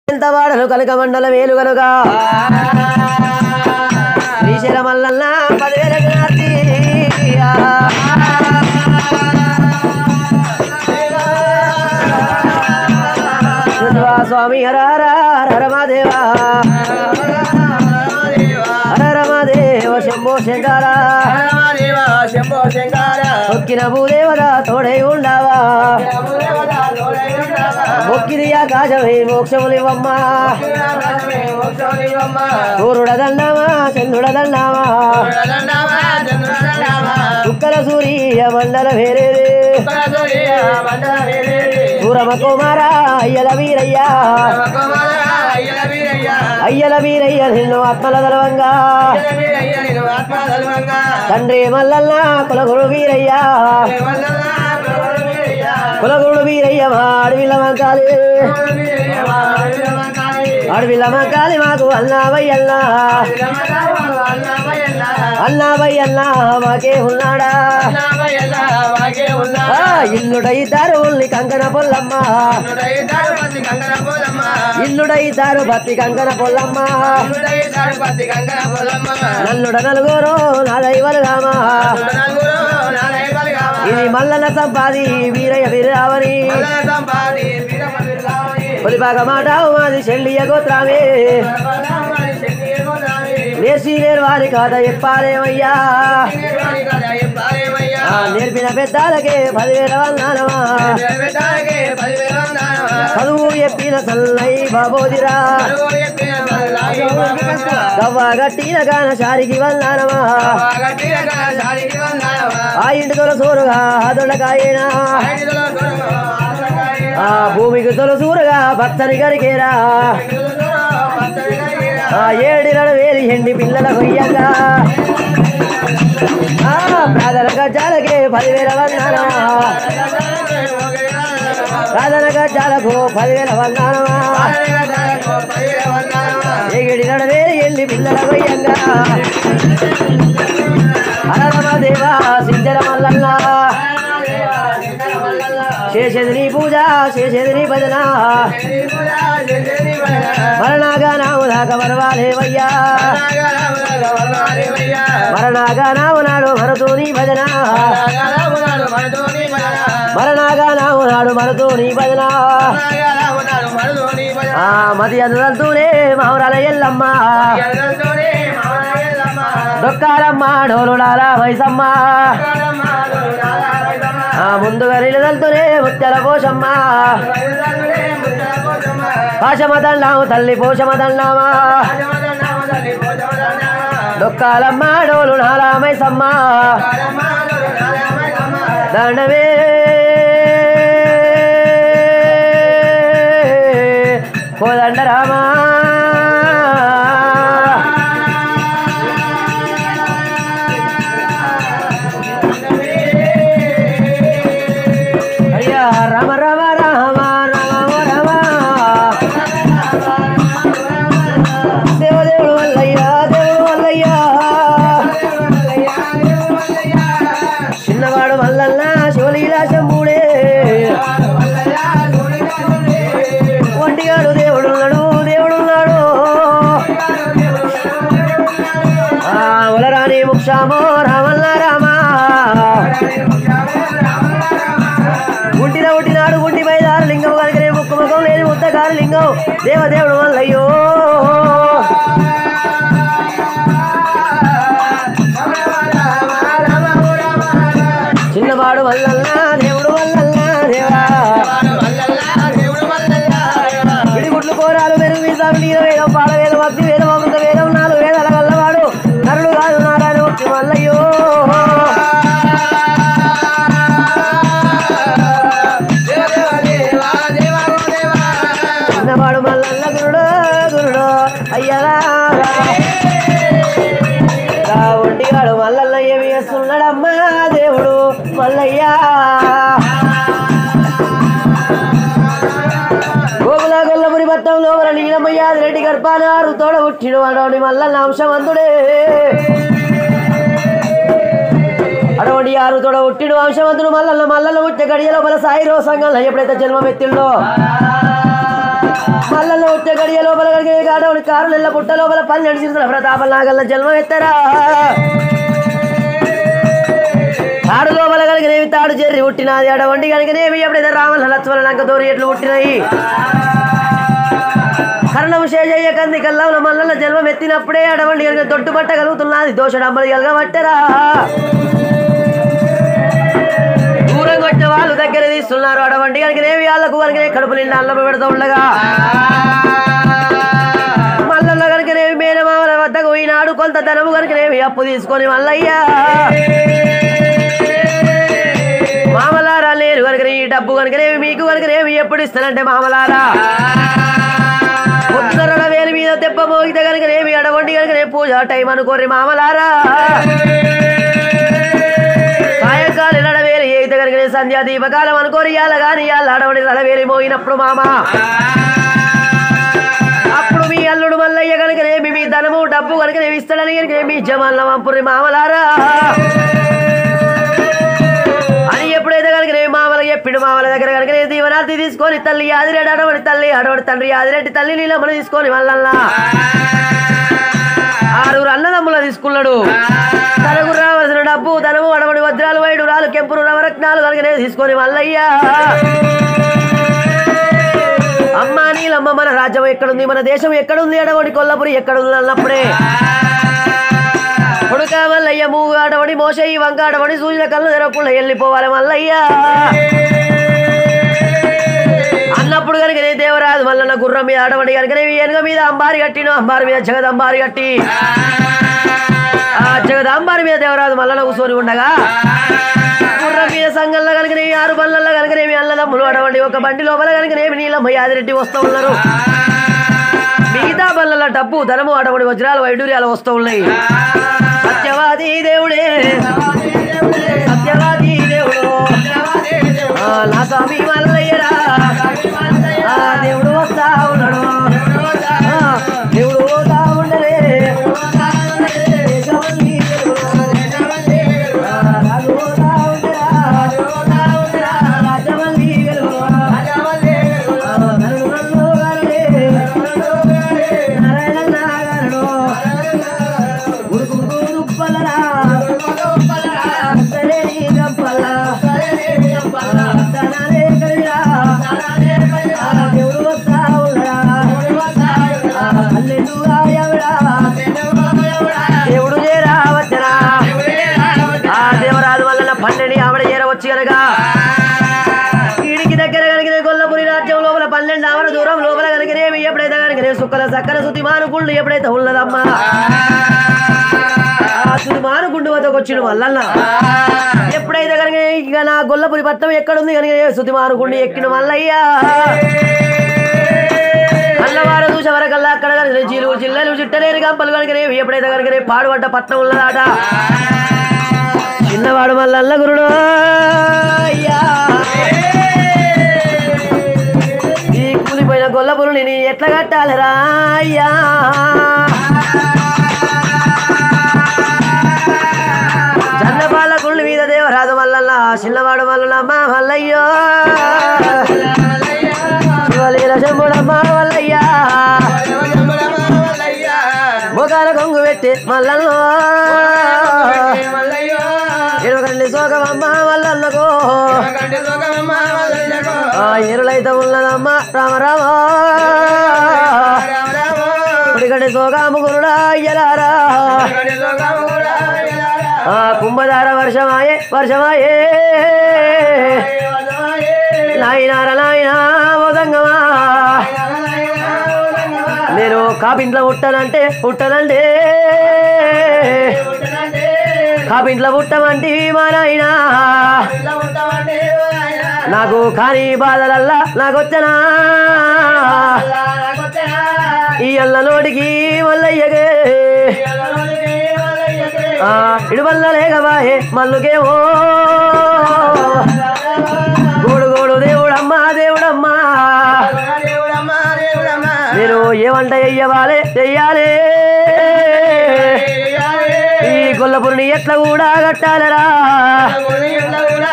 వాడలు కనక మండల వేలు కనుక శ్రీశైల మల్లన్న 10,000 నార్తి స్వామి హర హర హర మహాదేవా హర రమదేవ శంభో శంకర శంభో శంకర మొక్కిన భూదేవత తోడై ఉండవా మొక్కిది ఆకాశమై మోక్షములివమ్మా సూర్యుడ దండమా చంద్రుడ దండమా చుక్కల సూర్య మండల వేరేదే సూరమ కుమార అయ్యల వీరయ్య అయ్యల వీరయ్య నిన్ను ఆత్మల గలవంగా తండ్రి మల్లన్న కులగురు వీరయ్య కులగురు వీరయ్య మా అడవిల మంకాలి అడవిల మంకాలి మాకు అన్నావయ్యల్లా అన్నావయ్యల్లా మాకే ఉన్నాడా ఇల్లుడైతారు ఉల్లి కంకణ పొల్లమ్మ ఇల్లుడైతారు బత్తి కంకణ పొల్లమ్మ నల్లుడ నలుగురు నాదైవలుగామా ఇది మల్లన సంపాది వీరయ్య వీరావని పొలిపాక మాట మాది చెల్లియ గోత్రామే నేర్చి నేర్వారి కథ చెప్పాలేమయ్యా నేర్పిన పెద్దాలకే 10,000 వందనమా చదువు చెప్పిన సల్లై బాబోదిరా గవ్వ గట్టిన గాన శారికి వందనమా ఆ ఇంటి తొల సోరుగా దొండకాయేనా ఆ భూమికి తొల సూరుగా భక్తని గరికేరా ఆ 7 వేలి ఎండి పిల్లల కొయ్యంగా ప్రార్థన గజ్జాలకే 10,000 వందనమా ప్రార్థన గజ్జాలకు 10,000 వందనమా ఎగిడి నడవేలి ఎండి పిల్లల కొయ్యంగా హరరమదేవా సింజర మల్లన్న చేసేది నీ పూజ చేసేది నీ భజన మరణాగా నావు దాకా మరవాలేవయ్యా మరణాగా నావు నాడు మరతో నీ భజన మరణాగా నావు నాడు మరతో నీ భజన మది అందుతూనే మావురాల ఎల్లమ్మ దొక్కాలమ్మ డోలుడాల వయసమ్మ ముందుగా నిలదలుతూనే ముత్యాల పోషమ్మ పాశమదండాము తల్లి పోషమదండామా దొక్కాలమ్మ డోలు నాలామైసమ్మ దండమే కోదండరామా అయ్యా రామ రామ రామ రామ రామ దేవదేవుడు వల్లయ్యా దేవుడు వల్లయ్యా చిన్నవాడు మల్లన్న శివలీలా శంభుడే ఒంటిగాడు దేవుడున్నాడు దేవుడున్నాడు ఉలరాని ముక్షామో రామల్ల రామా గుంటిలో ఉట్టినాడు గుంటి మైదారు లింగం కనుకనే ముక్కు ముఖం లేని ముద్దగారు లింగం దేవదేవుడు వల్లయ్యో చిన్నవాడు వల్లల్లా దేవుడు వల్లల్లా దేవా విడిగుడ్లు కోరాలు మెరుగు మీద వేదం పాల వేదం అగ్ని వేదం అమృత వేదం 4 వేదాల గల్లవాడు నరుడు కాదు నారాయణ ముక్తి వల్లయ్యో చిన్నవాడు మల్లన్న గురుడు గురుడు అయ్యరా ఒంటిగాడు మల్లన్న ఏమి చేస్తున్నాడమ్మా దేవుడు మల్లయ్యా గోగుల గొల్లపురి పట్టంలో నీలమయ్యాది రెడ్డి గర్భానారు తోడ పుట్టిడు అడవుడి మల్లన్న అంశవంతుడే అడవుడి 6 తోడ పుట్టిడు అంశవంతుడు మల్లన్న పుట్టే గడియలో బల సాయి రోసంగా ఎప్పుడైతే జన్మమెత్తిండో మల్లన్న వచ్చే గడియ లోపల గడిగే కాడవుని కారు నెల్ల పుట్ట లోపల 12 సిరుల ప్రతాపం నాగల్ల జన్మ ఎత్తరా తాడు లోపల కలిగినేవి తాడు చెర్రి పుట్టినది అడవండి కలిగినేవి ఎప్పుడైతే రామల లక్ష్మణ లంక తోరి ఎట్లు పుట్టినాయి కర్ణం శేషయ్య కంది కల్లావుల మల్లన్న జన్మం ఎత్తినప్పుడే అడవండి కలిగిన తొట్టు పట్ట కలుగుతున్నది దోషడమ్మలు కలగబట్టరా దూరం కొట్టిన వాళ్ళు దగ్గర తీస్తున్నారు అడవండి కలిగినేవి వాళ్ళకు కలిగిన కడుపు నిండా అల్లం పెడుతూ ఉండగా మల్లన్న కనుకనేవి మేనమామల వద్దకు పోయినాడు కొంత ధనము కనుకనేవి అప్పు తీసుకొని మల్లయ్యా మామలారా లేరు కనుకనే ఈ డబ్బు కనుకనేవి మీకు కనుకనేవి ఎప్పుడు ఇస్తానంటే మామలారా ఉత్తరణ వేలు మీద దెబ్బ మోగితే కనుకనేవి అడవండి కనుకనే పూజ టైం అనుకోర్రి మామలారా సాయంకాలం నడవేలు ఏగితే కనుకనే సంధ్యా దీపకాలం అనుకోరి ఇయాల కానీ ఇయాల అడవండి నడవేలి మోగినప్పుడు మామ అప్పుడు మీ అల్లుడు మల్లయ్య కనుకనేమి మీ ధనము డబ్బు కనుకనేవి ఇస్తాడని కనుకనే మీ జమాన్ల వంపుర్రి మామలారా అని ఎప్పుడైతే కనుక మామలకి చెప్పిండు మామల దగ్గర కనుక దీవనార్థి తీసుకొని తల్లి ఆదిరెడ్డి అడవడి తల్లి అడవడి తండ్రి ఆదిరెడ్డి తల్లి నీలమ్మని తీసుకొని మల్లల్లా 6 అన్నదమ్ముల తీసుకున్నాడు తనకు రావాల్సిన డబ్బు ధనము అడవడి వజ్రాలు వైడూరాలు కెంపులు నవరత్నాలు కనుకనే తీసుకొని మల్లయ్యా అమ్మా నీలమ్మ మన రాజ్యం ఎక్కడుంది మన దేశం ఎక్కడుంది అడవడి కొల్లపురి ఎక్కడుంది అన్నప్పుడే కొడుక మల్లయ్య మూగు ఆడవడి మోసయ్యి వంక ఆడవడి సూచన కళ్ళు తెరవకుండా వెళ్ళిపోవాలి మల్లయ్యా అన్నప్పుడు కనుకనే దేవరాజు మల్లన్న గుర్రం మీద ఆడవడి కనుకనే ఏనుగ మీద అంబారి కట్టిను అంబారి మీద జగదంబారి కట్టి ఆ జగదంబారి మీద దేవరాజు మల్లన్న కూర్చొని ఉండగా గుర్రం మీద సంఘంలో కనుకనేవి 6 బండ్లలో కనుకనేవి అల్లదమ్ములు అడవండి ఒక బండి లోపల కనుకనేవి నీలమ్మ యాదిరెడ్డి వస్తూ ఉన్నారు మిగతా బండ్ల డబ్బు ధనము అడవడి వజ్రాలు వైడూర్యాలు వస్తూ ఉన్నాయి సత్యవాది దేవుడే సత్యవాది దేవుడు నా స్వామి మల్లయ్యరా దేవుడు వస్తా ఉన్నాడు దేవుడు పోతా ఉండలే వీడికి దగ్గర కలిగిన కొల్లపురి రాజ్యం లోపల 12 ఆవర దూరం లోపల కలిగినేవి ఎప్పుడైతే కలిగిన సుక్కల సక్కల సుతిమాను గుండు ఎప్పుడైతే ఉన్నదమ్మా ఆ సుతిమాను గుండు వద్దకు వచ్చిన మల్లన్న ఎప్పుడైతే కలిగిన ఇక నా గొల్లపురి పట్టణం ఎక్కడుంది కలిగిన సుతిమాను గుండు ఎక్కిన మల్లయ్యా అల్లవారు చూసే వరకల్లా అక్కడ కలిగిన జీలు జిల్లలు చిట్టలేని గంపలు కలిగినవి ఎప్పుడైతే కలిగిన పాడుపడ్డ పట్టణం ఉన్నదాట చిన్నవాడు మల్లన్న గురుడు ఈ కూలిపోయిన గొల్లపురుని నీ ఎట్లా కట్టాలిరా అయ్యా జన్నపాల గుళ్ళు మీద దేవరాజు మల్లన్న చిన్నవాడు మల్లమ్మ మల్లయ్యో శంభుడమ్మ మల్లయ్యా ముఖాల కొంగు పెట్టి మల్లన్నో ఇరుగండి సోకమమ్మ మల్లన్నకో ఎరులైతే ఉన్నదమ్మ రామరామ ఇరుగండి సోకాము గురుడా అయ్యలారా కుంభధార వర్షమాయే వర్షమాయే నాయనార నాయనా మోదంగమా నేను కాపింట్లో పుట్టానంటే కాపింట్లో పుట్టమంటే మా నాయనా నాకు కానీ బాధలల్లా నాకొచ్చనా ఈ అల్ల నోటికి మల్లయ్యగే ఇడువల్ల లేకవాయే మల్లుకేమో గోడు గోడు దేవుడమ్మా దేవుడమ్మా నేను ఏమంట చెయ్యవాలే చెయ్యాలే ఈ గొల్లపురిని ఎట్లా కూడా కట్టాలరా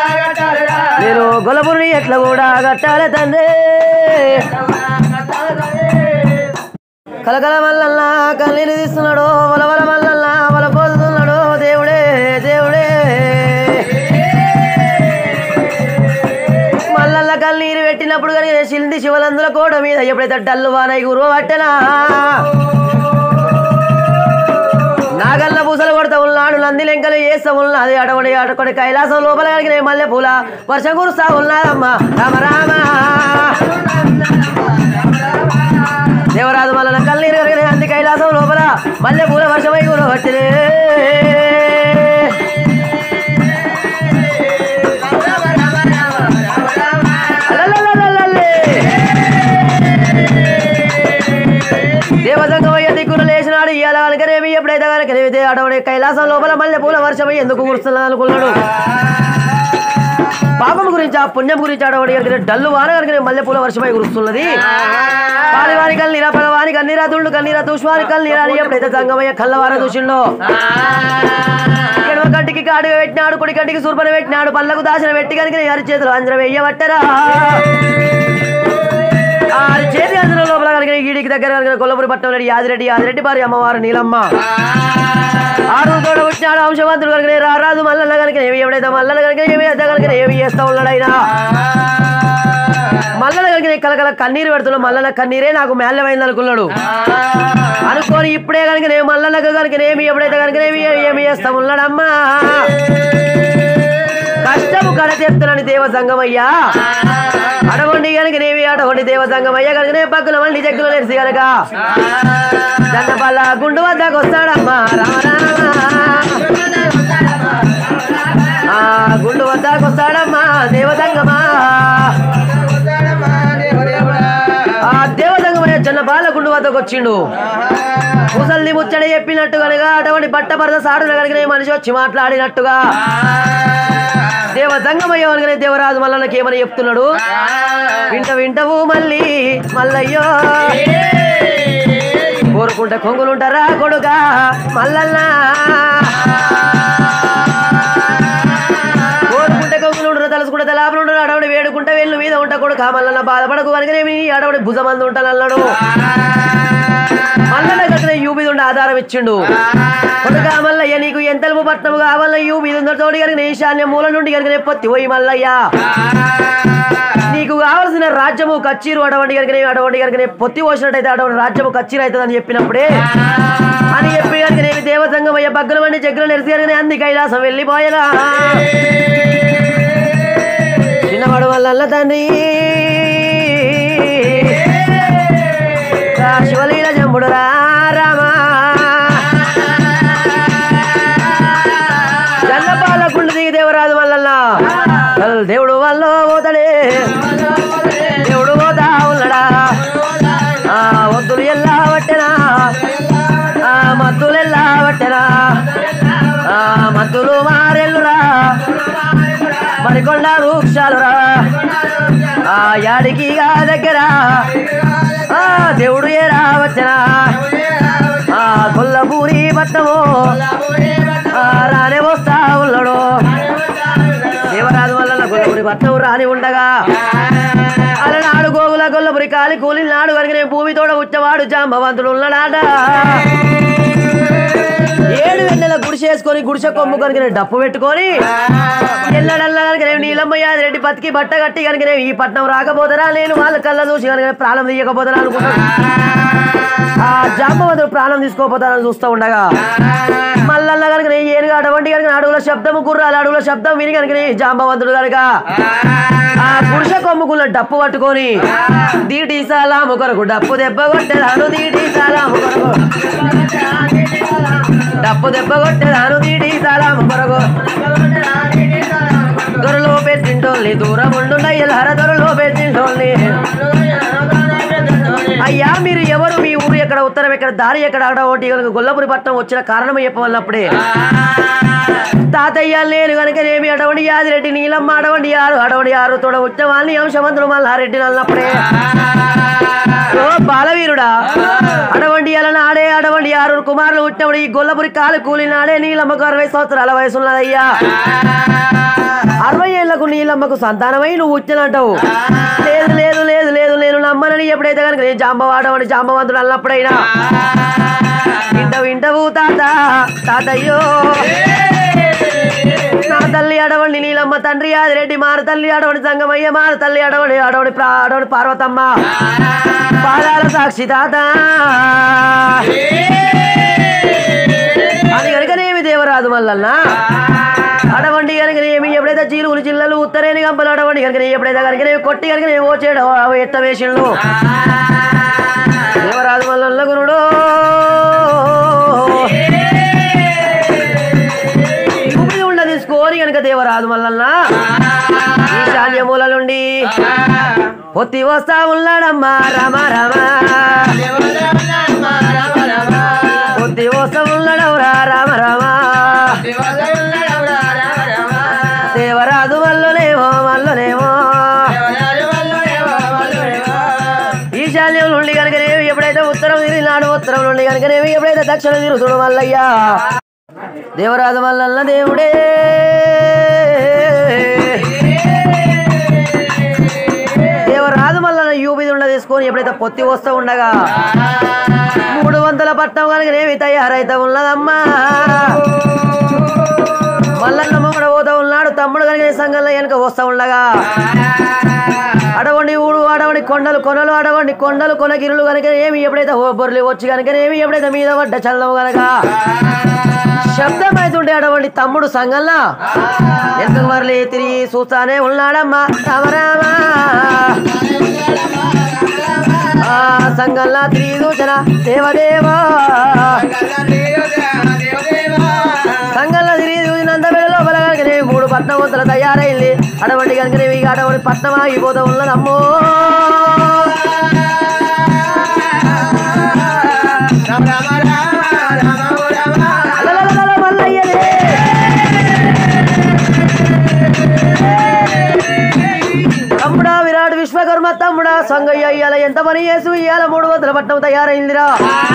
నేను గొల్లపురిని ఎట్లా కూడా కట్టాలి తండ్రి కలకల మల్లన్న కన్నీరు తీస్తున్నాడు వలవల మల్లన్న వల పోతున్నాడు దేవుడే దేవుడే మల్లన్న కన్నీరు పెట్టినప్పుడు కానీ శిల్ది శివలందుల కోట మీద ఎప్పుడైతే డల్లు వానై గురువు పట్టెనా నాగల్ల పూసలు కొడతా ఉన్నాడు నంది లెంకలు చేస్తా ఉన్నది అడవడి అడకొడి కైలాసం లోపల కలిగిన మల్లె పూల వర్షం కురుస్తా ఉన్నారమ్మా రామ రామ దేవరాజు మల్లన్న కన్నీరు కలిగిన అంది కైలాసం లోపల మల్లె పూల వర్షమై గురువు పట్టినే దేవతంగమయ్య దిక్కును లేచినాడు ఇవాళ కనుకనేమి ఎప్పుడైతే కనుకనేమితే అడవడే కైలాసం లోపల మల్లె పూల వర్షమై ఎందుకు కురుస్తున్నాను అనుకున్నాడు పాపం గురించి ఆ పుణ్యం గురించి అడవడి కనుక డల్లు వాన కనుక మల్లె పూల వర్షమై కురుస్తున్నది పాలివాని కన్నీరా పగవాని కన్నీరా దుండు కన్నీరా తుష్వాని కన్నీరా అని ఎప్పుడైతే సంగమయ్య కళ్ళవార దూషిండో ఎడమ కంటికి కాడుగా పెట్టినాడు కుడి కంటికి సూర్పన పెట్టినాడు పళ్ళకు దాచిన పెట్టి కనుక అరి చేతులు అంజనం వెయ్యబట్టరా చేతి అంజన లోపల కనుక ఈడికి దగ్గర కనుక కొల్లపురి పట్టణం యాదిరెడ్డి భార్య అమ్మవారు నీలమ్మ ఆరు తోడ వచ్చినాడు అంశవంతుడు కనుక రారాజు మల్లన్న కనుక ఏమి ఎప్పుడైతే మల్లన్న కనుక ఏమి అద్ద కనుక ఏమి చేస్తా ఉన్నాడు ఆయన మల్లన్న కనుక కలకల కన్నీరు పెడుతున్నాడు మల్లన్న కన్నీరే నాకు మేళ్ళమైంది అనుకున్నాడు అనుకోని ఇప్పుడే కనుక నేను మల్లన్న కనుక ఏమి ఎప్పుడైతే కనుక ఏమి చేస్తా ఉన్నాడమ్మా కష్టము కడతెత్తునని దేవ సంగమయ్యా అడగొండి కనుక నేవి అడగొండి దేవ సంగమయ్య కనుకనే పక్కల మళ్ళీ జగ్గులు నెరిసి కనుక చన్నపల్ల గుండు వద్దకు వస్తాడమ్మా గుండు వద్దకు వస్తాడమ్మా దేవ సంగమా ఆ దేవ సంగమయ్య చన్నపాల గుండు వద్దకు వచ్చిండు ముసల్ని ముచ్చడి చెప్పినట్టు కనుక అటువంటి బట్ట పరద సాడున కనుక మనిషి వచ్చి మాట్లాడినట్టుగా దేవ సంగమయ్య కనుక దేవరాజు మల్లన్నకి ఏమని చెప్తున్నాడు వింటవు మళ్ళీ మల్లయ్యో కోరుకుంటే కొంగులుంటారా కొడుక మల్లన్న కోరుకుంటే కొంగులుంటారు తలుసుకుంటే తలాపలు ఉంటారు అడవుడి వేడుకుంటే వెళ్ళు మీద ఉంటా కొడుక మల్లన్న బాధపడకు కనుకనేమి అడవుడి భుజమంది ఉంటాను అన్నాడు మల్లన్న కనుక యూ మీద ఉండి ఆధారం ఇచ్చిండు కొడుక మల్లయ్య నీకు ఎంతలుపు పట్నము కావాల యూ మీద ఉన్న తోడి కనుక ఈశాన్య మూల నుండి కనుక పొత్తి పోయి మల్లయ్య నీకు కావలసిన రాజ్యము కచ్చీరు అడవండి కనుక పొత్తి పోసినట్టయితే అటువంటి రాజ్యము కచ్చీరు అవుతుంది అని చెప్పినప్పుడే అని చెప్పి కనుక నేను దేవసంగమయ్య బగ్గల వండి జగ్గులు నెరిసి కనుక అంది కైలాసం వెళ్ళిపోయలా చిన్నవాడు వల్ల తండ్రి శివలీల జంబుడు రామా జల్లపాల గుండు దిగి దేవరాజు వల్ల దేవుడు వల్ల పోతాడే దేవుడు పోతా ఉన్నాడా వద్దులు ఎల్లా పట్టెనా మద్దులు ఎల్లా పట్టెనా మద్దులు మారెల్లురా మరికొండ వృక్షాలురా యాడికి దగ్గర దేవుడు ఏరా వచ్చనా కొల్లపూరి పట్టము రానే వస్తా ఉన్నాడు దేవరాజు వల్ల కొల్లపురి పట్టం రాని ఉండగా అలనాడు గోగుల కొల్లపురి కాలి కూలినాడు కనుక భూమి తోడ ఉచ్చవాడు జాంబవంతుడు ఉన్నాడాట 7 వెన్నెల గుడిసేసుకొని గుడిసె కొమ్ము కనుక డప్పు పెట్టుకొని ఎల్లడల్లా కనుక నీలమ్మ యాదిరెడ్డి బతికి బట్ట కట్టి కనుక ఈ పట్నం రాకపోతారా నేను వాళ్ళ కళ్ళ చూసి కనుక ప్రాణం తీయకపోతారా అనుకుంటాను ఆ జాంబవంతుడు ప్రాణం తీసుకోపోతారని చూస్తూ ఉండగా మల్లల్లా కనుక ఏనుగా అటువంటి కనుక అడుగుల శబ్దము గుర్రాలు అడుగుల శబ్దం విని కనుక జాంబవంతుడు కనుక ఆ గుడిసె కొమ్ముకున్న డప్పు పట్టుకొని దీటి సలాము కొరకు డప్పు దెబ్బ కొట్టేదాను దీటి సలాము కొరకు డప్పు దెబ్బ కొట్టేదాను దీటి సలాము కొరకు దొరలో పెట్టింటోళ్ళని దూరం ఉండుండయ్యలహర దొరలో పెట్టింటోళ్ళని అయ్యా మీరు ఎవరు మీ ఊరు ఎక్కడ ఉత్తరం ఎక్కడ దారి ఎక్కడ ఒకటి గొల్లపురి పట్నం వచ్చిన కారణం చెప్పవల్లప్పుడే తాతయ్య నేను కనుకనేమి అటువంటి యాదిరెడ్డి నీలమ్మ అడవండి ఆరు తోడ ఉచ్చవాళ్ళని అంశవంతుడు మల్లారెడ్డి అన్నప్పుడే బాలవీరుడా అడవండి అడవండి 6 కుమారులు పుట్టినప్పుడు ఈ గొల్లపురి కాలు కూలినాడే నీలమ్మకు 60 సంవత్సరాల వయసు ఉన్నదయ్యా 60 ఏళ్లకు నీలమ్మకు సంతానమై నువ్వు వచ్చినంటావు. లేదు లేదు లేదు లేదు నేను నమ్మనని ఎప్పుడైతే కనుక నేను జాంబవాడమని జాంబవంతుడు అన్నప్పుడైనా వింటవు తాతయ్యో నా తల్లి అడవండి నీలమ్మ తండ్రి ఆదిరెడ్డి మారు తల్లి అడవండి సంగమయ్య మారు తల్లి అడవండి అడవండి పార్వతమ్మ పాదాల సాక్షి తాత అది కనుకనేమి దేవరాజు మల్లన్న అడవండి కనుకనేమి ఎప్పుడైతే చీలుగులు చిల్లలు ఉత్తరేని గంపలు అడవండి కనుకనే ఎప్పుడైతే కనుకనేమి కొట్టి కనుకనే ఓచేడు ఎట్ట వేషంలో దేవరాజు మల్లన్న గురుడు తీసుకొని కనుక దేవరాజు మల్లన్న ఈశాన్యమూల నుండి పొత్తి వస్తా ఉన్నాడమ్మా రామ రామ పొత్తి వస్తా ఉన్నాడవురా రామ రామ దేవరాజు మల్లనేమో ఈశాన్యం నుండి కనుకనేవి ఎప్పుడైతే ఉత్తరం తిరిగినాడు ఉత్తరం నుండి కనుకనేవి ఎప్పుడైతే దక్షిణం తిరుగుతుడు మల్లయ్యా దేవరాజు మల్లన్న దేవుడే దేవరాజు మల్లన్న యూబిది ఉండ తీసుకొని ఎప్పుడైతే పొత్తి వస్తూ ఉండగా 300 పట్టం కనుకనేవి తయారైతే ఉన్నదమ్మా మల్లన్న మొగడ పోతా ఉన్నాడు తమ్ముడు కనుక సంఘంలో వెనుక వస్తూ ఉండగా అడవండి ఊడు అడవండి కొండలు కొనలు అడవండి కొండలు కొనగిరులు కనుక ఏమి ఎప్పుడైతే బొర్రెలు వచ్చి కనుక ఏమి ఎప్పుడైతే మీద పడ్డ చల్లవు కనుక శబ్దం అవుతుంటే అడవండి తమ్ముడు సంఘంలో ఎందుకు మరలి తిరిగి చూస్తానే ఉన్నాడమ్మా రామరామ సంఘంలో తిరిగి చూసిన దేవదేవా సంఘంలో తిరిగి చూసినంత వేళ లోపల కనుక 3 పట్నం వంతులు తయారైంది అడవండి కనుక అడవండి పట్నం ఆగిపోతూ ఉన్నదమ్మో తమ్ముడా విరాట్ విశ్వకర్మ తమ్ముడా సంగయ్య ఇయ్యాల ఎంత పని చేసు ఇయ్యాల 300 పట్నం తయారైందిరా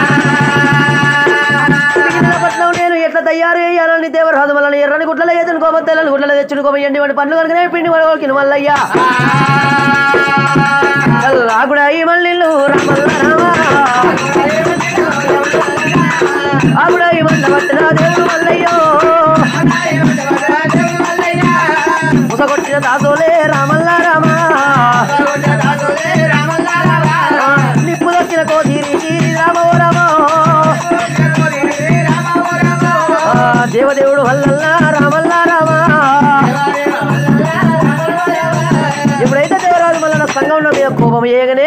పట్నం నేను ఎట్లా తయారు చేయాలని దేవరాజు మల్లన్న ఎర్రని గుడ్లలో తెచ్చుకోమ తెల్లని గుడ్లలో తెచ్చుకోమ ఎండి పండ్లు కనుకనే పిండి వడకిన మల్లయ్య ఆగుడాయి మల్లిల్లు ఆగుడాయి మల్ల పట్టిన దేవుడు మల్లయ్యో ముసగొట్టిన దాసోలే రామల్ల రామ నిప్పు దొక్కిన కోతిరి రామో రామో దేవదేవుడు వల్లల్లా రామల్లా రామా ఎప్పుడైతే దేవరాజు మల్లన్న సంఘంలో మీద కోపం ఏగనే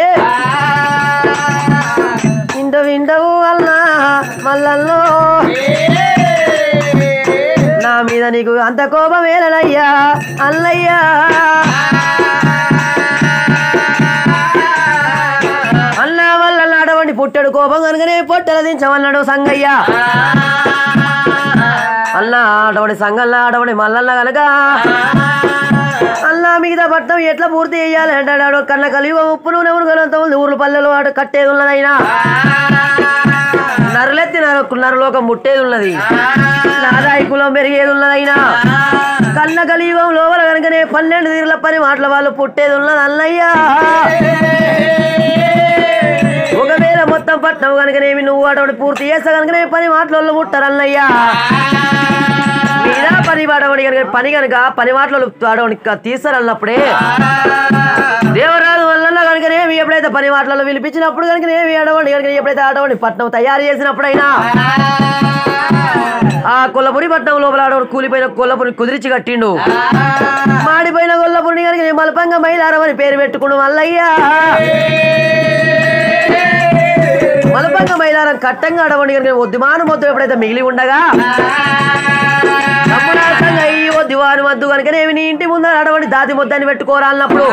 వింటవు అన్నా మల్లల్లో నా మీద నీకు అంత కోపం ఏలనయ్యా అల్లయ్యా అన్నా వల్ల అడవండి పుట్టడు కోపం కనుకనే పొట్టెల దించమన్నాడు సంగయ్య అన్నా అడవడి సంగల్లా అడవడి మల్లన్న కనుక అన్నా మిగతా పట్టణం ఎట్లా పూర్తి చేయాలి అంటాడు కన్న కలియుగ ఉప్పు నూనె ఉరుగలంత ఉంది ఊర్లు పల్లెలు ఆడు కట్టేది ఉన్నదైనా నరులెత్తి నరులోకం ముట్టేది ఉన్నది నాదాయి కులం పెరిగేది ఉన్నదైనా కన్న కలియుగం లోపల కనుకనే 12 తీరుల పని మాటల వాళ్ళు పుట్టేది ఉన్నది అన్నయ్యా ఒకవేళ మొత్తం పట్నం కనుకనేమి నువ్వు అటువంటి పూర్తి చేస్తా కనుకనే పని మాటలు ముట్టారు అన్నయ్యా మీద పని కనుక పని మాటలు తీస్తారు అన్నప్పుడే దేవరాజు మల్లన్న కనుకనేమి ఎప్పుడైతే పని మాటలలో పిలిపించినప్పుడు కనుకనేమి అడవండి కనుక ఎప్పుడైతే అడవండి పట్నం తయారు చేసినప్పుడైనా ఆ కొల్లపురి పట్నం లోపల ఆడవాడు కూలిపోయిన కొల్లపురి కుదిరించి కట్టిండు మాడిపోయిన కొల్లపురిని కనుక మలపంగా మైలారమని పేరు పెట్టుకుండు మల్లయ్యా మలపంగ మైలారం కట్టంగా అడవండి కనుక ఒద్దిమాను మొత్తం ఎప్పుడైతే మిగిలి ఉండగా ఈ ఒద్దివాను వద్దు కనుకనేమి నీ ఇంటి ముందర అడవండి దాతి ముద్దని పెట్టుకోరా అన్నప్పుడు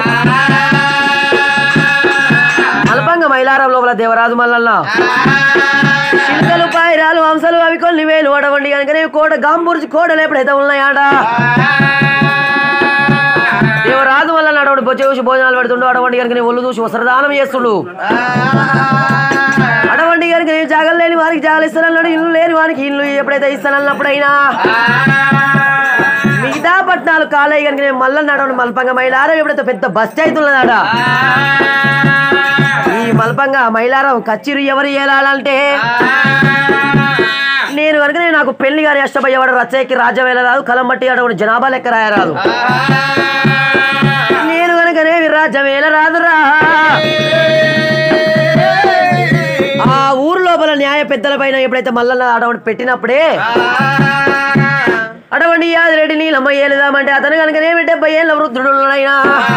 మలపంగ మైలారం లోపల దేవరాజు మల్లన్న చిలుకలు పాయిరాలు హంసలు అవి కొన్ని వేలు అడవండి కనుకనే కోట గాంబూర్చి కోటలు ఎప్పుడైతే ఉన్నాయాడ దేవరాజు మల్లన్న అడవండి బొచ్చ చూసి భోజనాలు పెడుతుండు అడవండి కనుక ఒళ్ళు చూసి వస్త్రదానం చేస్తుండు అడవండి కనుక జాగలు లేని వారికి జాగలు ఇస్తానన్నాడు ఇల్లు లేని వారికి ఇల్లు ఎప్పుడైతే ఇస్తానన్నప్పుడైనా మిగతా మిగతా పట్నాలు కాలేజ్ కనుక మల్ల నడవని మల్పంగా మైలారం ఎప్పుడైతే పెద్ద బస్ అవుతున్నదాడ ఈ మల్పంగా మైలారం కచ్చిరు ఎవరు ఏలాలంటే నేను కనుక నాకు పెళ్లి గారి అష్టపయ్యేవాడు రచ్చయ్యకి రాజ్యం వెళ్ళరాదు కలం బట్టి అటువంటి జనాభా లెక్క రాయరాదు నేను కనుకనే రాజ్యం వెళ్ళరాదురా ఆ ఊరు లోపల న్యాయ పెద్దల పైన ఎప్పుడైతే మల్లన్న అటువంటి పెట్టినప్పుడే అటువంటి యాదిరెడ్డి నీలమ్మ ఏలుదామంటే అతను కనుకనే 70 ఏళ్ళ వృద్ధుడునైనా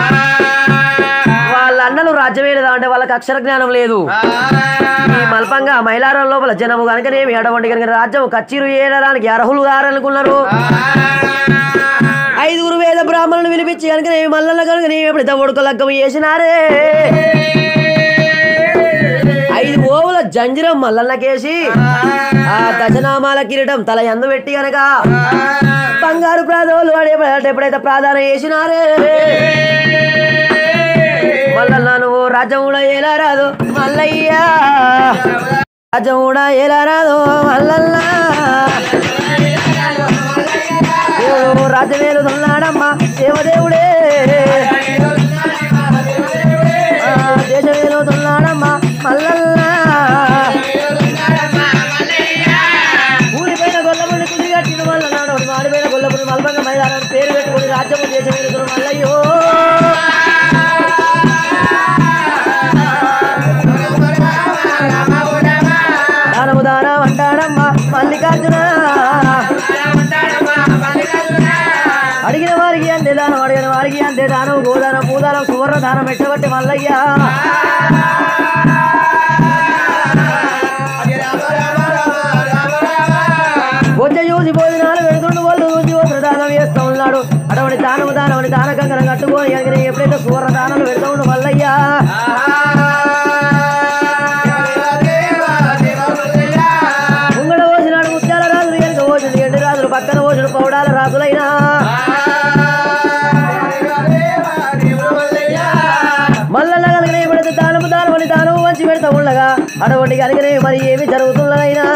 వాళ్ళ అన్నలు రాజ్యం ఏలుదా అంటే వాళ్ళకి అక్షర జ్ఞానం లేదు ఈ మల్పంగా మైలారం లోపల జనము కనుకనేమి అటువంటి కనుక రాజ్యం కచ్చిరు ఏడడానికి అర్హులు గారనుకున్నారు 5 వేద బ్రాహ్మణులు వినిపించి కనుకనేమి మల్లన్న కనుకనేమి ఎప్పుడైతే ఒడుకు లగ్గం చేసినారే 5 ఓవుల జంజిరం మల్లన్నకేసి ఆ దశనామాల కిరీటం తల ఎందు పెట్టి గనక బంగారు ప్రాధోలు ఎప్పుడైతే ప్రాధాన్యం చేసినారే మల్లన్న నువ్వు రాజ్యం కూడా ఎలా రాదు మల్లయ్యా రాజ్యం కూడా ఎలా రాదు మల్లన్న రాజ్యమేలుతున్నాడమ్మా దేవదేవుడే దేశమేలుతున్నాడమ్మా మల్లన్న ఊరిపైన గొల్లముని కుది కట్టిన మల్లన్నాడు మాడిపైన గొల్లముని మల్పంగా మైదానాన్ని పేరు పెట్టుకుని రాజ్యము దేశమేలుతున్న మల్లయ్యో దానము దానం అంటాడమ్మా మల్లికార్జున అడిగిన వారికి అంతే దానం అడిగిన వారికి అంతే దానం గోదానం పూదానం సువర్ణ దానం పెట్టబట్టి మల్లయ్యా బొజ్జ చూసి భోజనాలు పెడుతుండు వాళ్ళు చూసి వస్త్ర దానం చేస్తూ ఉన్నాడు అటువంటి దానము దానమని దాన కంకణం కట్టుకొని ఎప్పుడైతే సువర్ణ దానాలు పెడుతూ ఉండు మల్లయ్యా ముంగడ పోసినాడు ముత్యాల రాజులు వెనుక పోసింది ఎండు రాజులు పక్కన పోసిన పౌడాల రాజులైనా మల్లన్న కనుకనే ఎప్పుడైతే దానము దానమని దానము మంచి పెడతా ఉండగా అటువంటి కనుకనే మరి ఏమి జరుగుతున్నదైనా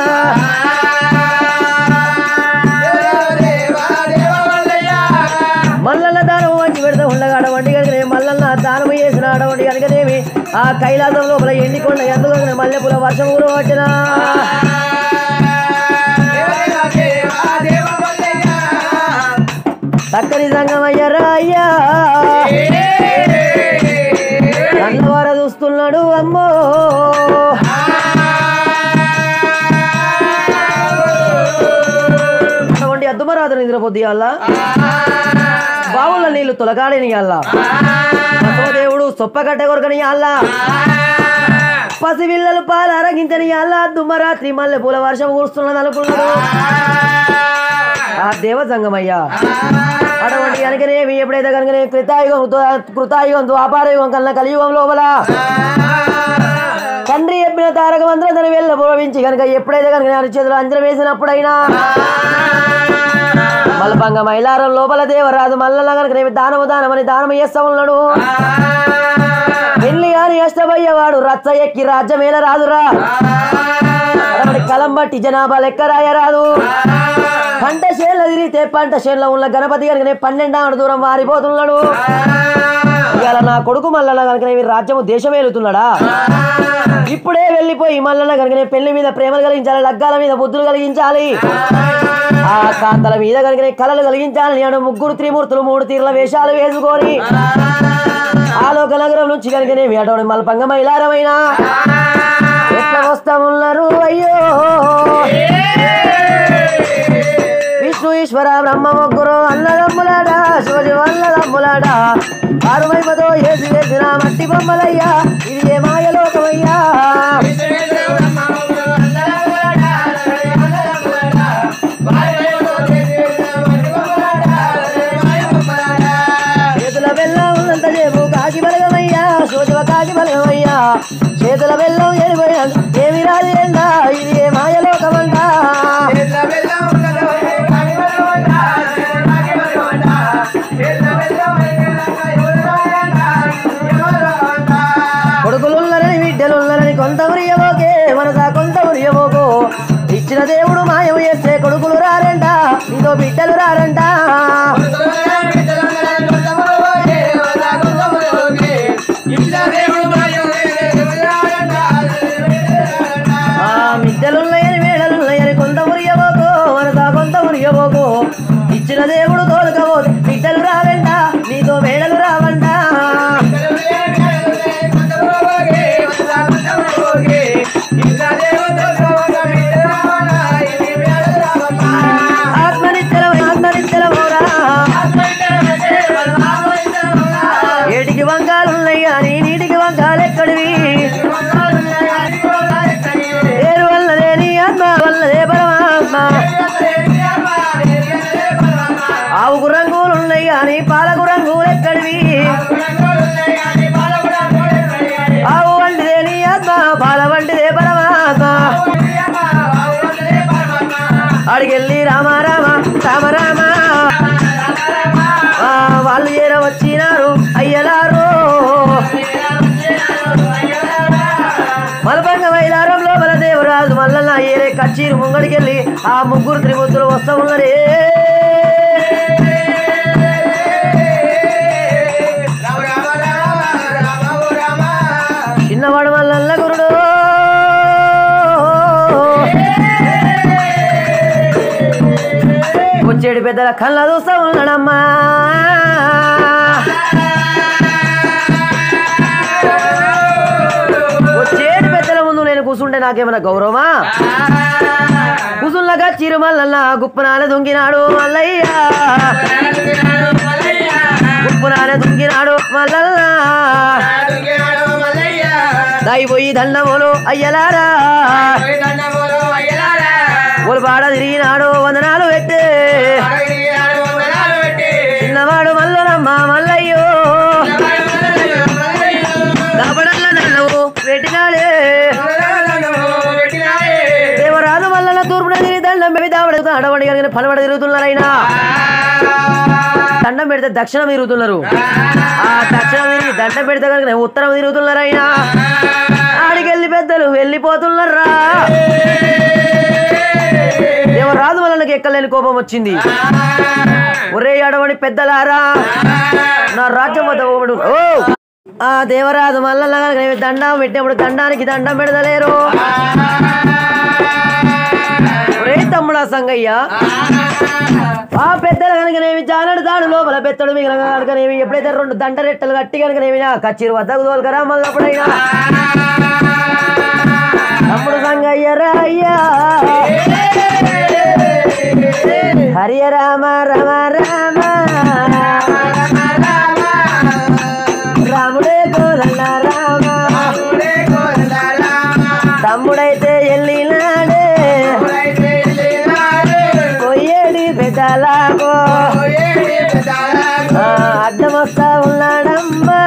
మల్లన్న దానము మంచి పెడతా ఉండగా అటువంటి కనుకనే మల్లన్న దానము చేసిన అటువంటి కనుకనేమి ఆ కైలాసం లోపల ఎండికొండ ఎందుకు మల్లెపూల వర్షం ఊరు వచ్చిన చక్కని సంగమయ్యారా అయ్యా కన్నవార చూస్తున్నాడు అమ్మో అటువంటి అద్దుమరాత్రి నిద్రపోద్ది అల్లా బావుల నీళ్లు తొలగాడని అల్లా దేవుడు సొప్పగడ్డ కొరకని అల్లా పసిపిల్లలు పాలు అరగించని అల్లా దుమ్మరాత్రి మల్లె పూల వర్షం కూరుస్తున్నది అనుకున్నాడు ఆ దేవ సంగమయ్యా అటువంటి కనుకనేమి ఎప్పుడైతే కనుకనే కృతాయుగం ద్వాపారయుగం కన్నా కలియుగం లోపల తండ్రి చెప్పిన తారక మంత్రం తను వెళ్ళ పూర్వించి కనుక ఎప్పుడైతే కనుక చేతులు అంజనం వేసినప్పుడైనా మల్పంగ మైలారం లోపల దేవరాజు మల్లన్న కనుక దానము దానమని దానము చేస్తా ఉన్నాడు పెళ్లి గాని అష్టమయ్యేవాడు రచ్చ ఎక్కి రాజ్యమేల రాదురా కలం బట్టి జనాభా లెక్క రాయరాదు పంట చేనులో తిరిగితే పంట చేనులో ఉన్న గణపతి కనుకనే 12 దూరం మారిపోతున్నాడు ఇవాళ నా కొడుకు మల్లన్న కనుకనే రాజ్యము దేశం వెళుతున్నాడా ఇప్పుడే వెళ్ళిపోయి మల్లన్న కనుకనే పెళ్లి మీద ప్రేమలు కలిగించాలి లగ్గాల మీద బుద్ధులు కలిగించాలి ఆ కాంతల మీద కనుకనే కళలు కలిగించాలని అను 3 త్రిమూర్తులు 3 తీర్ల వేషాలు వేసుకొని ఆలోక నగరం నుంచి కనుకనే అటువంటి మల్పంగ మైలారమైనా ఎట్లా వస్తా ఉన్నారు అయ్యో విష్ణు ఈశ్వర బ్రహ్మ ముగ్గురు అన్నదమ్ములాడా శివజి అన్నదమ్ములాడా ఆరుమైపతో ఏసి వేసిన మట్టి బొమ్మలయ్యా ఇది ఏ మాయలోకమయ్యా చేతుల బెల్లం ఉన్నంత చేపు కాకి బలగమయ్యా శోజవ కాకి బలగమయ్యా చేతుల బెల్లం ఏడిపోయినా ఏమి రాదు ఎండా ఇది ఏ మాయలోకమంటా వచ్చిన దేవుడు తోలుకపోతే బిడ్డలు రావంట నీతో మేడలు రావంట ఆత్మనిచ్చలమోరా ఏటికి వంకాలున్నాయి కానీ నీటికి వంకాలు ఎక్కడివి ఏరు వల్లదే నీ ఆత్మ వల్లదే పరమాత్మ ఆవుకు రంగులు ఉన్నాయి కానీ పాలకు రంగులు ఎక్కడివి ఆవు వంటిదే నీ ఆత్మ పాల వంటిదే పరమాత్మ అడిగెళ్ళి రామ రామ రామ రామ వాళ్ళు ఏర వచ్చినారు అయ్యలారు మలబంగ మైలారం లోపల దేవరాజు మల్లన్న ఏరే కచ్చీరు ముంగడికెళ్ళి ఆ ముగ్గురు త్రిమూర్తులు వస్తా ఉన్నరే చిన్నవాడు మల్లన్న గురుడు వచ్చేడు పెద్దల కళ్ళ చూస్తా ఉన్నాడమ్మా వచ్చేడు పెద్దల ముందు నేను కూర్చుంటే నాకేమైనా గౌరవమా కూసుళ్ళగా చిరుమల్లన్న గుప్పనాల దుంగినాడు మల్లయ్య గుప్పనాల దుంగినాడు మల్లన్న దాయిపోయి దండములు అయ్యలారా ఒలిపాడ తిరిగినాడు వందనాలు పెట్టే చిన్నవాడు మల్లనమ్మ మల్లయ్యో దాపడల్ల దండము పెట్టినాడే దేవరాజు మల్లన్న తూర్పున తిరిగి దండం పెట్టి దావడుతూ అడవడి కలిగిన పలవడ తిరుగుతున్నారైనా దండం పెడితే దక్షిణం తిరుగుతున్నారు ఆ దక్షిణం తిరిగి దండం పెడితే కనుక ఉత్తరం తిరుగుతున్నారైనా ఆడికెళ్ళి పెద్దలు వెళ్ళిపోతున్నారా దేవరాజు మల్లన్నకి ఎక్కలేని కోపం వచ్చింది ఒరే అడవని పెద్దలారా నా రాజ్యం వద్ద ఓ ఆ దేవరాజు మల్లన్న దండం పెట్టినప్పుడు దండానికి దండం పెడతలేరు ఒరే తమ్ముడా సంగయ్య ఆ పెద్దలు కనుకనేమి జానడు తాడు లోపల పెద్దడు మిగిలిన కనుకనేమి ఎప్పుడైతే రెండు దండ రెట్టలు కట్టి కనుకనేమి కచ్చిరు వద్దకు తోలుకరా మళ్ళప్పుడైనా తమ్ముడు సంగయ్య రాయ్యా హరియ రామ రమ రామ రాముడే కోదండ రామ తమ్ముడైతే ఎల్లినాడే కొయ్యేడి పెద్దలాగో అడ్డం వస్తా ఉన్నాడమ్మా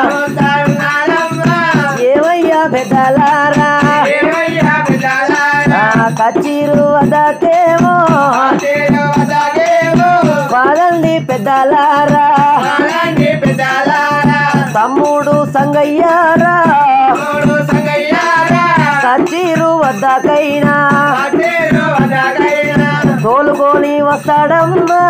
ఏమయ్యా పెద్దలారా కచ్చీరు వద్దకేమో వాదండి పెద్దలారా తమ్ముడు సంగయ్యారా కచ్చీరు వద్దకైనా తోలుకొని వస్తాడమ్మా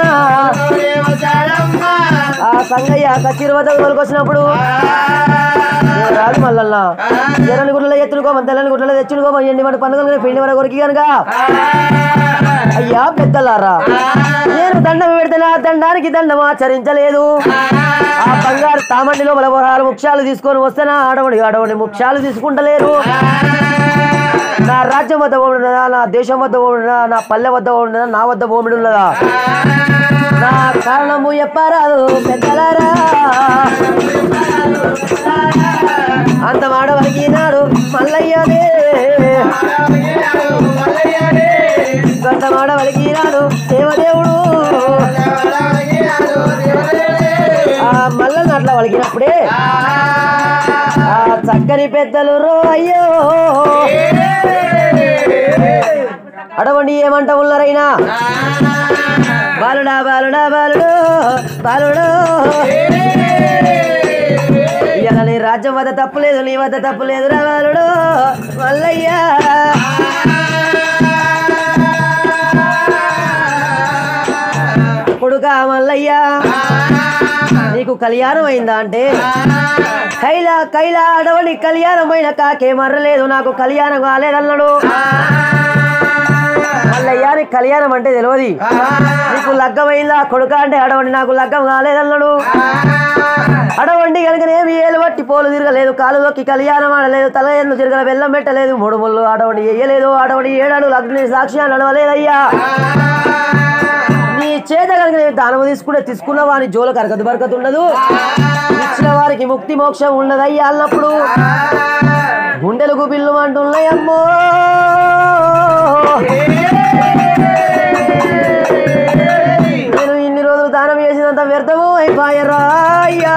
ఆ సంగయ్య కచ్చీరు వద్దకు తోలుకొచ్చినప్పుడు రాజు మల్లన్న ఎర్రని గుడ్ల ఎత్తునుకోమని తెల్లని గుడ్ల తెచ్చునుకోమని ఎండి మన పండుగలు పిండి మన కొరికి కనుక అయ్యా పెద్దలారా నేను దండం పెడితే నా దండానికి దండం ఆచరించలేదు ఆ బంగారు తామండిలో బలవరాలు ముఖ్యాలు తీసుకొని వస్తే నా ఆడవడి ముఖ్యాలు తీసుకుంటలేరు నా రాజ్యం వద్ద ఉండదా నా దేశం వద్ద ఉండదా నా పల్లె వద్ద ఉండదా నా వద్ద భూమిడి ఉన్నదా నా కారణము చెప్పరాదు పెద్దలారా అంత మాట వలిగినాడు మల్లయ్యనే కొంత మాట వలిగినాడు దేవదేవుడు ఆ మల్లన్న అట్లా వలిగినప్పుడే ఆ చక్కని పెద్దలు రో అయ్యో అడవండి ఏమంట ఉన్నారైనా బాలుడా బాలుడా బాలుడు బాలుడు ఇలా నీ రాజ్యం వద్ద తప్పులేదు నీ వద్ద తప్పులేదు రా బాలుడు మల్లయ్య కొడుకా మల్లయ్య నీకు కళ్యాణం అయిందా అంటే కైలా అడవని కళ్యాణమైన కాకే మర్రలేదు నాకు కళ్యాణం కాలేదన్నాడు మల్లయ్య నీ కళ్యాణం అంటే తెలియదు. నీకు లగ్గమైందా కొడుక అంటే అడవండి నాకు లగ్గం కాలేదన్నాడు. అడవండి కనుకనేమి ఏలు బట్టి పోలు తిరగలేదు, కాలు దొక్కి కళ్యాణం ఆడలేదు, తల ఎన్ను తిరగల బెల్లం పెట్టలేదు, మూడు ముళ్ళు అడవండి వేయలేదు, అడవండి ఏడాడు లగ్న సాక్షి నడవలేదయ్యా. నీ చేత కనుక దానము తీసుకున్న వాని జోల కరకదు బరకత ఉండదు, ఇచ్చిన వారికి ముక్తి మోక్షం ఉండదయ్యా అన్నప్పుడు గుండెలకు బిల్లు అంటున్నాయమ్మో. నేను ఇన్ని రోజులు దానం చేసినంత వ్యర్థము అయిపోయారా అయ్యా.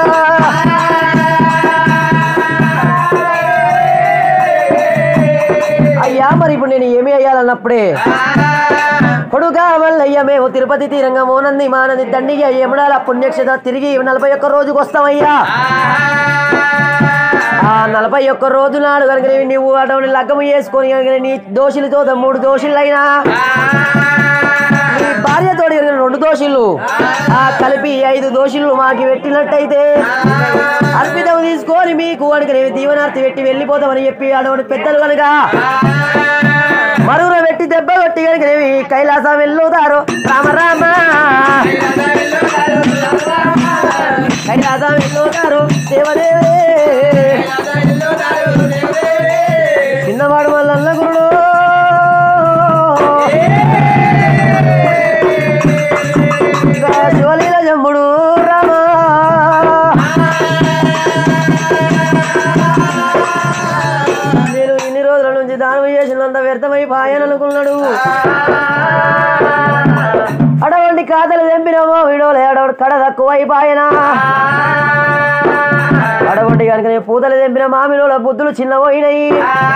అయ్యా మరి ఇప్పుడు నేను ఏమి అయ్యాలన్నప్పుడే కొడుగా మల్లయ్య మేము తిరుపతి తీరంగా మోనంది మానంది దండిగా యమునాల పుణ్యక్షేత్ర తిరిగి 41 రోజుకు వస్తామయ్యా. ఆ 41 రోజు నాడు కనుక నువ్వు అటువంటి లగ్గము చేసుకొని కనుక నీ దోషులతో 3 దోషులైనా నీ భార్యతోటి కనుక 2 దోషులు కలిపి 5 దోషులు మాకి పెట్టినట్టయితే అర్పితం తీసుకొని మీకు కనుక దీవనార్థి పెట్టి వెళ్ళిపోతామని చెప్పి అటువంటి పెద్దలు కనుక మరువులో పెట్టి దెబ్బ కొట్టి కనుక కైలాసం వెళ్ళుతారు. రామ రామ కైలాసం వెళ్ళుతారు దేవదేవే. చిన్నవాడు మల్లన్న గురుడు శివలీల జమ్ముడు రామ. నేను ఇన్ని రోజుల నుంచి దానం చేసినంత వ్యర్థమైపోయాననుకున్నాడు. అడవండి కాతలు తెంపినమో విడోలే అడవుడు కడ తక్కువైపోయనా. అడవండి కనుక పూతలు తెంపిన మామిలోల బుద్ధులు చిన్నపోయినాయి.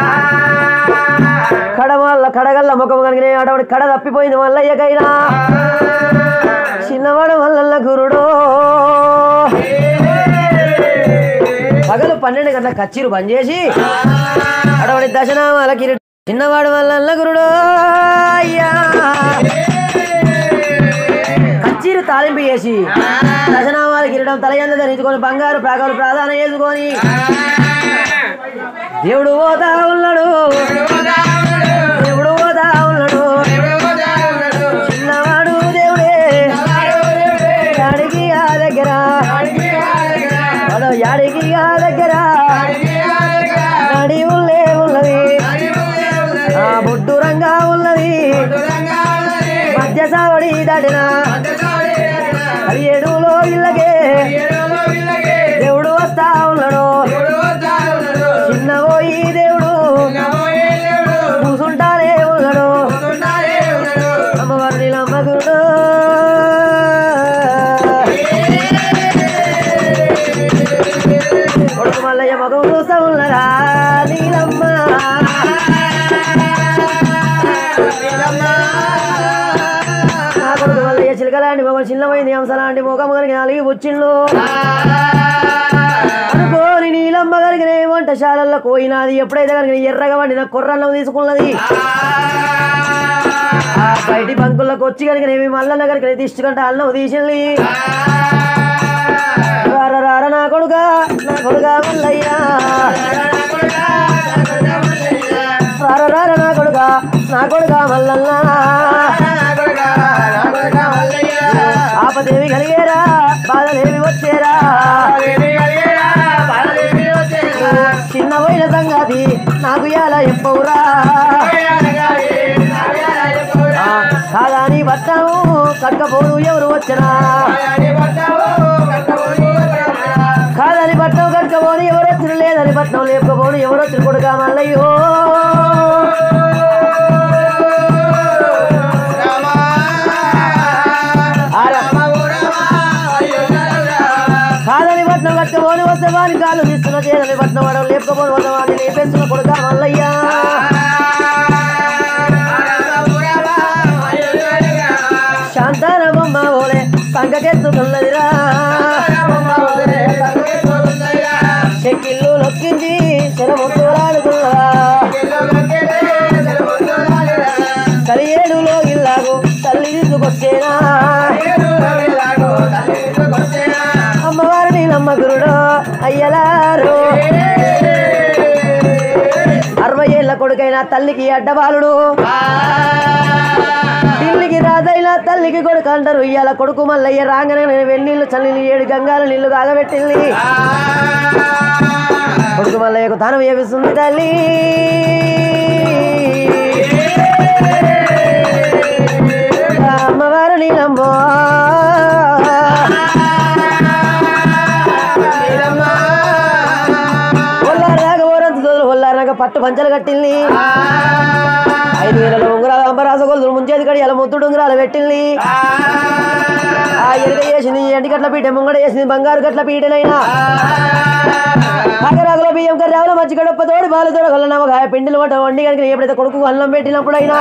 కడగల్ల ముఖం కనుక అడవుడి కడ తప్పిపోయింది మల్లయ్యకైనా. చిన్నవాడు మల్లన్న గురుడు పగలు 12 గంటల కచ్చిరు బంద్ చేసి అడవుడి దశనామాల కిరీటం చిన్నవాడు మల్లన్న గురుడు అయ్యా. కచ్చిరు తాలింపు చేసి దశనామాల కిరీటం తలయంద ధరించుకొని బంగారు ప్రాకాలు ప్రాధాన్యం చేసుకొని దేవుడు పోతా ఉన్నాడు, దేవుడు పోతా ఉన్నాడు. చిన్నవాడు దేవుడే యాడికి ఆ దగ్గర యాడికి ఆ దగ్గర నడి ఉల్లే ఉన్నది, బొడ్డు రంగా ఉన్నది, మధ్య సావడి దాటిన 17లో ఇళ్ళకే దేవుడు వస్తా ఉన్నాడు. చిన్నపోయి దేవుడు కూసుంటానే ఉన్నాడు. అమ్మవారు నీలమ్మ గురుడు కొడుకు మల్లయ్య మగం చూస్తా ఉన్నారా నీలమ్మ. నా కొడుకు మల్లయ్య చిలకలాంటి మొగం చిన్నమైంది హంసలాంటి మొగం కనుక అలిగి వచ్చిండు అనుకోని నీలమ్మ కనుక వంటశాలల్లో పోయినది. ఎప్పుడైతే కనుక ఎర్రగా వండిన కొర్రన్నం తీసుకున్నది బయటి బంకుల్లోకి వచ్చి కనుక మల్లన్న కనుక తీసుకుంటే అన్నం తీసింది. రార నా కొడుకా మల్లయ్యా, రార నా కొడుకా మల్లన్న. ఆపదేవి కలిగేరా బాధలేవి వచ్చేరా, చిన్నపోయిన సంగతి నాకు ఎలా చెప్పవురా. కాదాని పట్టాము కట్టకపోను ఎవరు వచ్చినా, కాదని పట్నం కట్టకపోను ఎవరు వచ్చిన, లేదని పట్నం లేకపోను ఎవరు వచ్చిన కొడుకా మల్లయ్యో. కాదని పట్నం కట్టకపోని వస్తే వాని కాళ్ళు తీసుకున్న, చేదని పట్నం వాడు లేకపోని వద్ద వాడిని లేపేస్తున్న కొడుకా మల్లయ్యా. శాంతాన బొమ్మ ఓలే సంకకెత్తుతున్నదిరా, చెక్కిళ్ళు నొక్కింది చెరములాడుతున్నా, 17లో ఇల్లాగు తల్లి తీసుకొచ్చేనా. అమ్మవారు నీలమ్మ గురుడు అయ్యలారు 60 ఏళ్ల కొడుకైన తల్లికి అడ్డబాలుడు తల్లికి కొడుకు అంటారు ఇయ్యాల కొడుకు మల్లయ్య రాగానే నేను వెన్నీళ్ళు చల్లి 7 గంగాల నీళ్లు కాగబెట్టింది కొడుకు మల్లయ్యకు దానం ఏపిస్తుంది తల్లి అమ్మవారు నీలమ్మ ఒల్లారాక పట్టు పంచలు కట్టింది 5,000 ఉంగరాలు అంబరాస గొలుసులు ముంచేది కడి అలా ముద్దుడు ఉంగరాలు పెట్టింది ఆ ఎరుక వేసింది ఎంటి గట్ల పీట ముంగడ వేసింది బంగారు గట్ల పీటనైనా అగరాగులో బియ్యం కర్రావులో మంచి గడప తోడి బాలు తోడ నమ్మకాయ పిండిలు వంట వండి కనుక ఎప్పుడైతే కొడుకు అన్నం పెట్టినప్పుడైనా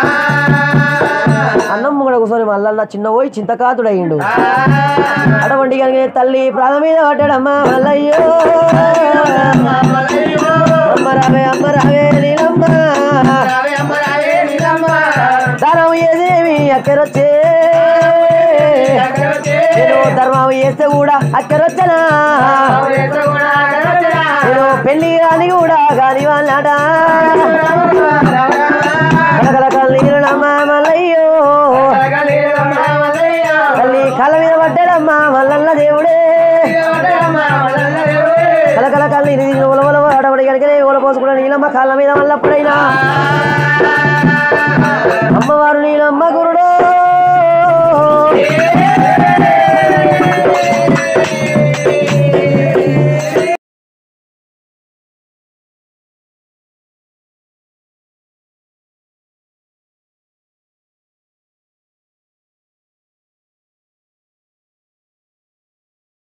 అన్నం ముంగడ కూర్చొని మల్లన్న చిన్న పోయి చింతకాతుడయిండు అటువంటి కనుక తల్లి ప్రాణ మీద పడ్డాడమ్మా మల్లయ్యో అమ్మ రావే నీలమ్మ ధర్మం ఏదేమి అక్కరొచ్చే నేను ధర్మం చేస్తే కూడా అక్కరొచ్చనా నేను పెళ్లి కాని కూడా కాని వాళ్ళ కలకల కన్నీరునమ్మా మల్లయ్యో తల్లి కళ్ళ మీద పడ్డాడమ్మా మల్లన్న దేవుడే కలకల కన్నీరు అడవడి కనుకనే పోసుకున్న నీలమ్మ కాళ్ళ మీద మళ్ళప్పుడైనా అమ్మవారు నీలమ్మ గురుడు